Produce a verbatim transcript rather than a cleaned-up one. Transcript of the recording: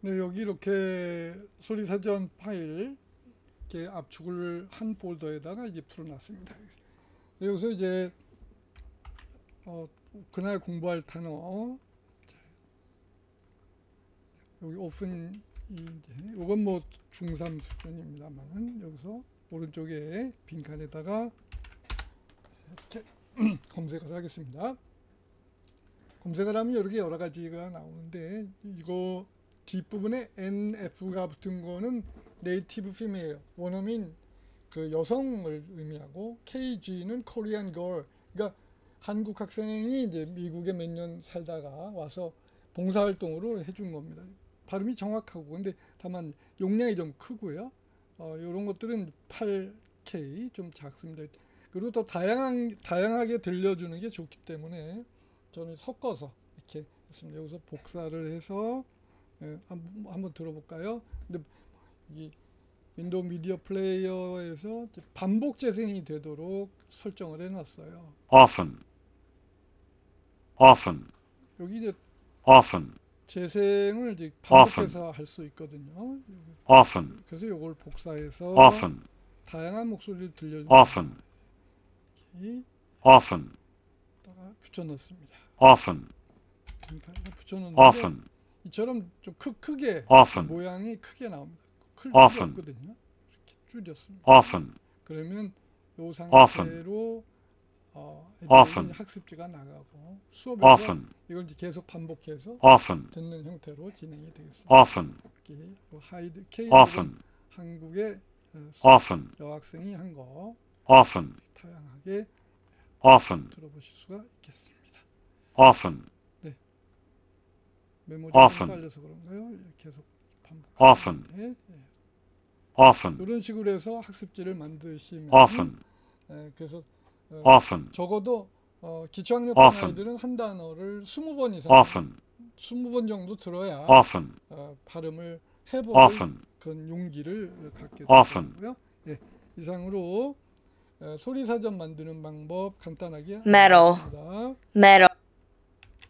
네, 여기 이렇게 소리사전 파일 이렇게 압축을 한 폴더에다가 이제 풀어놨습니다. 네, 여기서 이제 어, 그날 공부할 단어 여기 오픈 이건 뭐 중삼 수준입니다만 여기서 오른쪽에 빈칸에다가 이렇게 검색을 하겠습니다. 검색을 하면 이렇게 여러 가지가 나오는데 이거 뒷부분에 엔에프가 붙은 거는 네이티브 피메일 원어민 그 여성을 의미하고 케이지는 코리안 걸 그러니까 한국 학생이 이제 미국에 몇 년 살다가 와서 봉사활동으로 해준 겁니다. 발음이 정확하고 근데 다만 용량이 좀 크고요. 어, 이런 것들은 팔 케이 좀 작습니다. 그리고 또 다양한 다양하게 들려주는 게 좋기 때문에 저는 섞어서 이렇게 했습니다. 여기서 복사를 해서 예, 한번, 한번 들어볼까요? 근데 이 윈도우 미디어 플레이어에서 반복 재생이 되도록 설정을 해놨어요. often, often, 여기 이제 often, 재생을 이제 반복해서 할 수 있거든요. often, 그래서 이걸 복사해서 often, 다양한 목소리를 들려줍니다. often, 이렇게 often, 붙여넣습니다. often, 그러니까 붙여넣는데 often, 이처럼 좀 크, 크게 often, 모양이 크게 나옵니다. 클 often, 필요 없거든요. 이렇게 줄였습니다. often, 그러면 이 often, 상태로 어, often, 애들에게 학습지가 나가고 수업에서 often, 이걸 이제 계속 반복해서 often, 듣는 형태로 진행이 되겠습니다. often, 이렇게 하이드 K often, 한국의 어, often, 여학생이 한 거 often, 다양하게 often, 들어보실 수가 있겠습니다. often, 메모리가 좀 often, 딸려서 그런가요? 계속 반복. often, 예, often, 이런 식으로 해서 학습지를 만드시면 often, 예, 그래서 어, often, 적어도 어, 기초학년반 often, 아이들은 한 단어를 스무 번 이상, often, 스무 번 정도 들어야 often, 어, 발음을 해보는 often, 그런 용기를 갖게 often. 되더라고요. 예, 이상으로 어, 소리사전 만드는 방법 간단하게 metal, 알아봤습니다. metal.